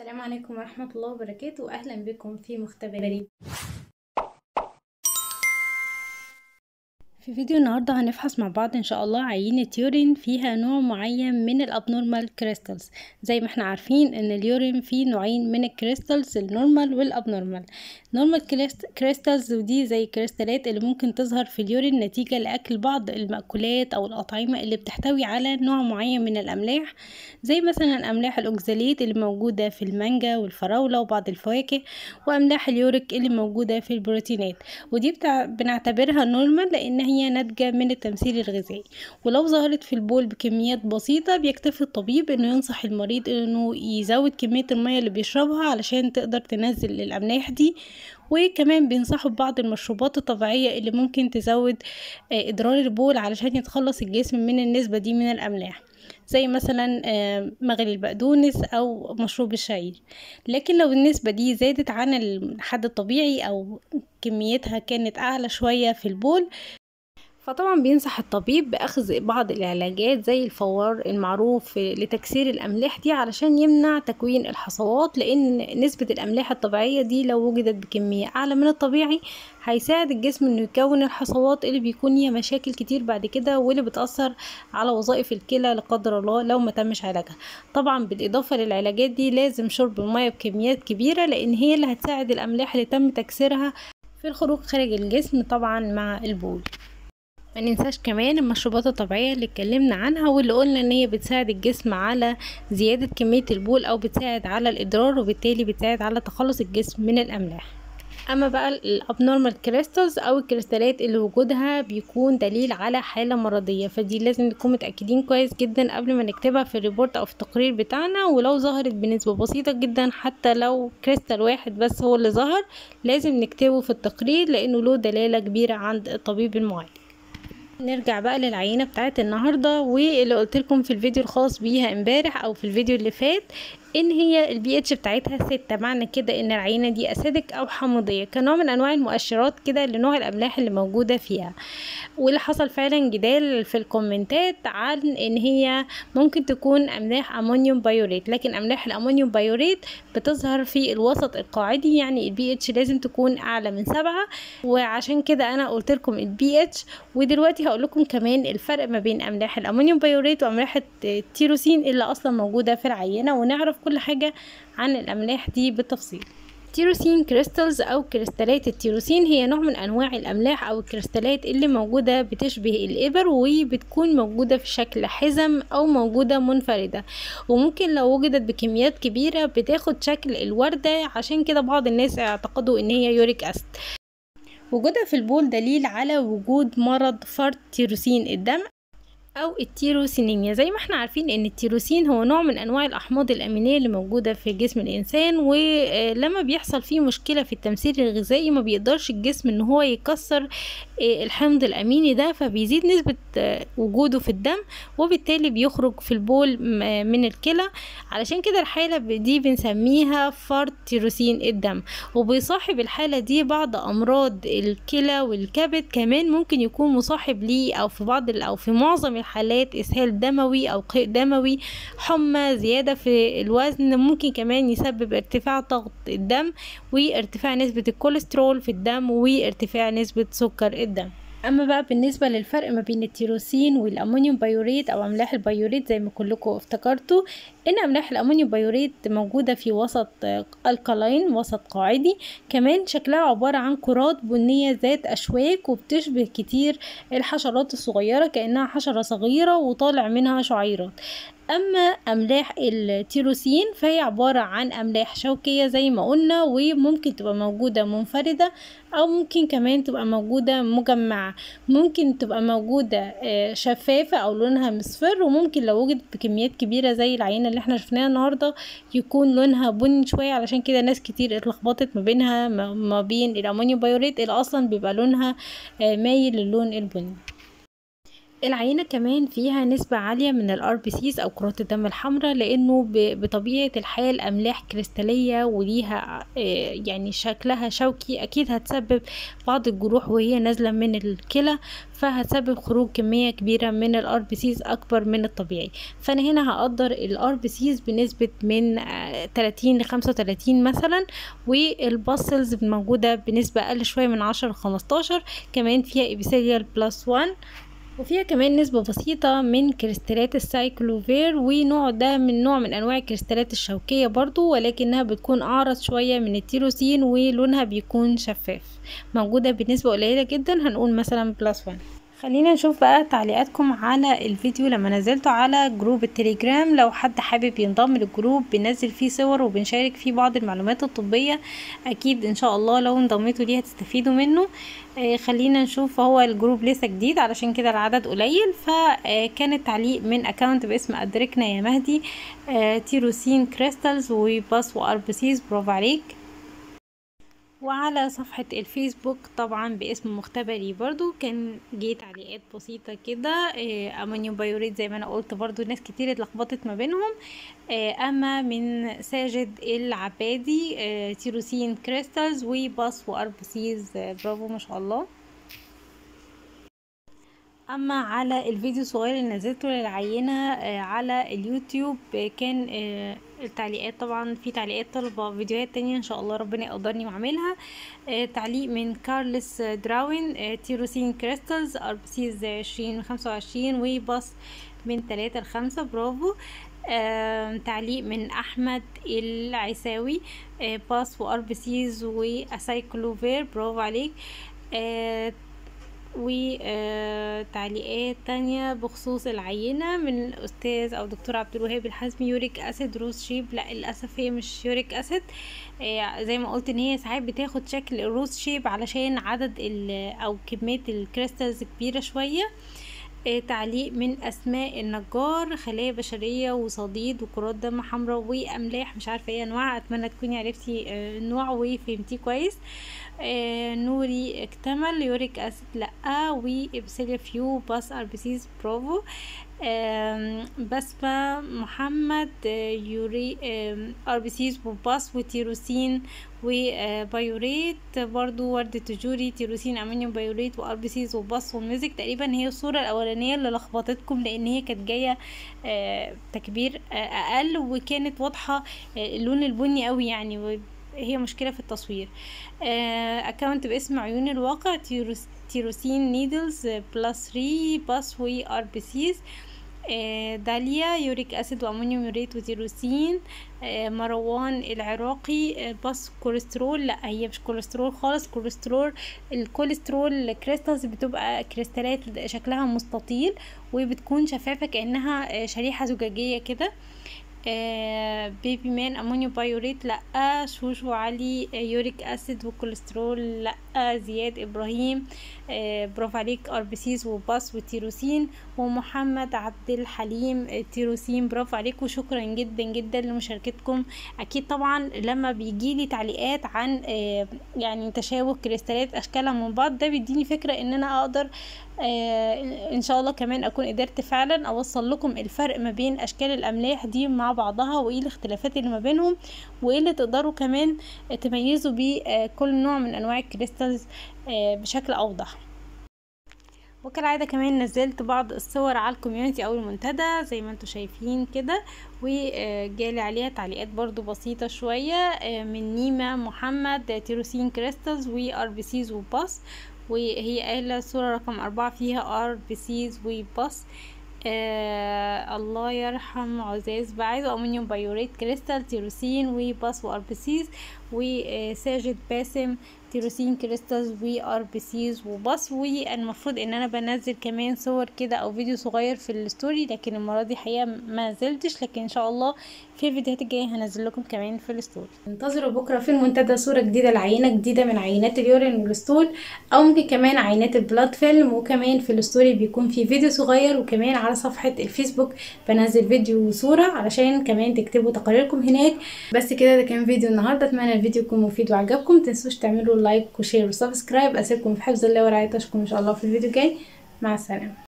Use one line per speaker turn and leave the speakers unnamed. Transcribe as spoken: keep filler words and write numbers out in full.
السلام عليكم ورحمة الله وبركاته. أهلا بكم في مختبري. في فيديو النهاردة هنفحص مع بعض ان شاء الله عينة يورين فيها نوع معين من الابنورمال كريستالز. زي ما احنا عارفين ان اليورين فيه نوعين من الكريستالز، النورمال والابنورمال. نورمال كريستالز ودي زي الكريستالات اللي ممكن تظهر في اليورين نتيجة لاكل بعض المأكولات او الاطعمة اللي بتحتوي على نوع معين من الاملاح، زي مثلا املاح الاوكزاليت اللي موجودة في المانجا والفراولة وبعض الفواكه، واملاح اليوريك اللي موجودة في البروتينات. ودي بتاع بنعتبرها نورمال لان هي ناتجة من التمثيل الغذائي، ولو ظهرت في البول بكميات بسيطة بيكتفي الطبيب انه ينصح المريض انه يزود كمية المية اللي بيشربها علشان تقدر تنزل الاملاح دي. وكمان بينصحوا ببعض المشروبات الطبيعية اللي ممكن تزود ادرار البول علشان يتخلص الجسم من النسبة دي من الاملاح، زي مثلا مغلي البقدونس او مشروب الشعير. لكن لو النسبة دي زادت عن الحد الطبيعي او كميتها كانت اعلى شوية في البول، فطبعا بينصح الطبيب بأخذ بعض العلاجات زي الفوار المعروف لتكسير الأملاح دي علشان يمنع تكوين الحصوات، لأن نسبة الأملاح الطبيعية دي لو وجدت بكمية أعلى من الطبيعي هيساعد الجسم إنه يكون الحصوات اللي بيكون ليها مشاكل كتير بعد كده، واللي بتأثر على وظائف الكلى لا قدر الله لو ما تمش علاجها. طبعا بالإضافة للعلاجات دي لازم شرب المية بكميات كبيرة، لأن هي اللي هتساعد الأملاح اللي تم تكسيرها في الخروج خارج الجسم طبعا مع البول. ما ننساش كمان المشروبات الطبيعية اللي اتكلمنا عنها واللي قلنا ان هي بتساعد الجسم على زيادة كمية البول او بتساعد على الادرار، وبالتالي بتساعد على تخلص الجسم من الاملاح. اما بقى الابنورمال كريستالز او الكريستالات اللي وجودها بيكون دليل على حالة مرضية، فدي لازم نكون متأكدين كويس جدا قبل ما نكتبها في الريبورت او في التقرير بتاعنا. ولو ظهرت بنسبة بسيطة جدا، حتى لو كريستال واحد بس هو اللي ظهر، لازم نكتبه في التقرير لانه له دلالة كبيرة عند الطبيب المعالج. نرجع بقى للعينة بتاعت النهاردة، واللي قلت لكم في الفيديو الخاص بيها امبارح او في الفيديو اللي فات ان هي البي اتش بتاعتها ستة، معنى كده ان العينة دي اسيدك او حمضية كنوع من انواع المؤشرات كده لنوع الاملاح اللي موجودة فيها. واللي حصل فعلا جدال في الكومنتات عن ان هي ممكن تكون املاح امونيوم بايوريت، لكن املاح الامونيوم بايوريت بتظهر في الوسط القاعدي، يعني البي اتش لازم تكون اعلى من سبعة، وعشان كده انا قلت لكم البي اتش. ودلوقتي هقول لكم كمان الفرق ما بين املاح الامونيوم بايوريت واملاح التيروسين اللي اصلا موجودة في العينة، ونعرف كل حاجة عن الاملاح دي بالتفصيل. التيروسين كريستالز او كريستالات التيروسين هي نوع من انواع الاملاح او الكريستالات اللي موجودة بتشبه الابر، وبتكون موجودة في شكل حزم او موجودة منفردة، وممكن لو وجدت بكميات كبيرة بتاخد شكل الوردة. عشان كده بعض الناس اعتقدوا ان هي يوريك اسيد. وجودها في البول دليل على وجود مرض فرط تيروسين الدم او التيروسينيميا. زي ما احنا عارفين ان التيروسين هو نوع من انواع الاحماض الامينيه اللي موجوده في جسم الانسان، ولما بيحصل فيه مشكله في التمثيل الغذائي ما بيقدرش الجسم ان هو يكسر الحمض الاميني ده، فبيزيد نسبه وجوده في الدم، وبالتالي بيخرج في البول من الكلى. علشان كده الحاله دي بنسميها فرط تيروسين الدم. وبيصاحب الحاله دي بعض امراض الكلى والكبد، كمان ممكن يكون مصاحب ليه او في بعض او في معظم الحالات اسهال دموي او قيء دموي، حمى، زيادة في الوزن، ممكن كمان يسبب ارتفاع ضغط الدم وارتفاع نسبة الكوليسترول في الدم وارتفاع نسبة سكر الدم. اما بقى بالنسبه للفرق ما بين التيروسين والامونيوم بايوريت او املاح البايوريت، زي ما كلكم افتكرتوا ان املاح الامونيوم بايوريت موجوده في وسط الكالاين، وسط قاعدي، كمان شكلها عباره عن كرات بنيه ذات اشواك، وبتشبه كتير الحشرات الصغيره كانها حشره صغيره وطالع منها شعيرات. اما املاح التيروسين فهي عبارة عن املاح شوكية زي ما قلنا، وممكن تبقى موجودة منفردة او ممكن كمان تبقى موجودة مجمعة، ممكن تبقى موجودة شفافة او لونها مصفر، وممكن لو وجدت بكميات كبيرة زي العينة اللي احنا شفناها النهاردة يكون لونها بني شوية. علشان كده ناس كتير اتلخبطت ما بينها ما بين الامونيوم بايوريت اللي اصلا بيبقى لونها مايل للون البني. العينة كمان فيها نسبة عالية من الار بي سيز او كرات الدم الحمراء، لانه بطبيعة الحال املاح كريستالية وليها يعني شكلها شوكي، اكيد هتسبب بعض الجروح وهي نازلة من الكلى، فهتسبب خروج كمية كبيرة من الار بي سيز اكبر من الطبيعي. فانا هنا هقدر الار بي سيز بنسبة من تلاتين لخمسة وتلاتين مثلا، والباسلز موجودة بنسبة اقل شوية من عشرة لخمستاشر. كمان فيها ايبيثيليال بلس واحد، وفيها كمان نسبة بسيطة من كريستالات السايكلوفير، ونوع ده من نوع من انواع الكريستالات الشوكية برضو، ولكنها بتكون اعرض شوية من التيروسين ولونها بيكون شفاف، موجودة بنسبة قليلة جدا، هنقول مثلا بلس واحد. خلينا نشوف بقى تعليقاتكم على الفيديو لما نزلته على جروب التليجرام. لو حد حابب ينضم للجروب بنزل فيه صور وبنشارك فيه بعض المعلومات الطبية، اكيد ان شاء الله لو انضميتوا ليه هتستفيدوا منه. آه خلينا نشوف، هو الجروب لسه جديد علشان كده العدد قليل. فكان التعليق من اكاونت باسم ادركنا يا مهدي، آه تيروسين كريستالز وباس واربسيز، برافو عليك. وعلى صفحة الفيسبوك طبعا باسم مختبري برضو كان جه تعليقات بسيطة كده، امونيوم بايوريت زي ما انا قلت برضو ناس كتير اتلخبطت ما بينهم. اما من ساجد العبادي تيروسين كريستالز وباس واربسيز، برافو ما شاء الله. اما على الفيديو الصغير اللي نزلته للعينة على اليوتيوب كان التعليقات طبعا في تعليقات طلبة فيديوهات تانية ان شاء الله ربنا يقدرني واعملها. تعليق من كارلس دراوين تيروسين كريستالز اربسيز عشرين خمسة وعشرين وباص من تلاتة لخمسة، برافو. آه، تعليق من احمد العساوي آه، باس واربسيز واسايكلوفير، برافو عليك. آه، وتعليقات تانية بخصوص العينة من الأستاذ أو دكتور عبد الوهاب الحزمي، يوريك أسيد روز شيب. لا للأسف هي مش يوريك أسيد، زي ما قلت ان هي ساعات بتاخد شكل الروز شيب علشان عدد أو كمية الكريستالز كبيرة شوية. تعليق من اسماء النجار، خلايا بشريه وصديد وكرات دم حمراء واملاح، مش عارفه ايه انواعها، اتمنى تكوني عرفتي النوع وفهمتيه كويس. نوري اكتمل يوريك اسيد لا، وابسيليا فيو باس اربسيز، برافو. بسمة محمد يوري اربسيز وباس وتيروسين وبايوريت، برضو وردة تجوري تيروسين امونيوم بايوريت واربسيز وباس وميوزك. تقريبا هي الصورة الاولانية اللي لخبطتكم لان هي كانت جاية تكبير اقل وكانت واضحة اللون البني قوي، يعني هي مشكلة في التصوير. اكاونت باسم عيون الواقع تيروس تيروسين نيدلز بلس ثري باس وي اربسيز. داليا يوريك اسيد وامونيوم يوريت وتيروسين. مروان العراقي باس كوليسترول، لا هي مش كوليسترول خالص، كوليسترول الكوليسترول كريستالز بتبقى كريستالات شكلها مستطيل وبتكون شفافة كأنها شريحة زجاجية كده. آه بيبي مان امونيوم بايوريت لا، شوشو علي آه يوريك اسيد وكوليسترول لا، زياد ابراهيم آه برافو عليك اربسيز وباس وتيروسين، ومحمد عبد الحليم آه تيروسين، برافو عليك وشكرا جدا جدا لمشاركتكم. اكيد طبعا لما بيجيلي تعليقات عن آه يعني تشابه كريستالات اشكالها من بعض، ده بيديني فكرة ان انا اقدر آه ان شاء الله كمان اكون قدرت فعلا اوصل لكم الفرق ما بين اشكال الاملاح دي مع بعضها، وايه الاختلافات اللي ما بينهم، وايه اللي تقدروا كمان تميزوا بيه آه كل نوع من انواع الكريستالز آه بشكل اوضح. وكالعادة كمان نزلت بعض الصور على الكوميونتي او المنتدى زي ما انتم شايفين كده، وجالي عليها تعليقات برضو بسيطة شوية من نيمة محمد تيروسين كريستالز وار بي سيز وباس، وهي قايلة صورة رقم أربعة فيها ار بي سيز وباس. آه الله يرحم عزاز بعيد وامونيوم بايوريت كريستال تيروسين وباس وار بي سيز، وساجد باسم تيروسين كريستالز وار بي سيز وباس. والمفروض ان انا بنزل كمان صور كده او فيديو صغير في الستوري، لكن المره دي حقيقه ما نزلتش، لكن ان شاء الله في الفيديوهات الجايه هنزل لكم كمان في الستوري. انتظروا بكره في المنتدى صوره جديده لعينه جديده من عينات اليورين والستول، او ممكن كمان عينات البلاد فيلم، وكمان في الستوري بيكون في فيديو صغير، وكمان على صفحه الفيسبوك بنزل فيديو وصوره علشان كمان تكتبوا تقاريركم هناك. بس كده ده كان فيديو النهارده، اتمنى الفيديو يكون مفيد وعجبكم، متنسوش تعملوا لايك وشير وسبسكرايب. اسيبكم في حفظ الله ورعايته، اشوفكم ان شاء الله في الفيديو الجاي، مع السلامه.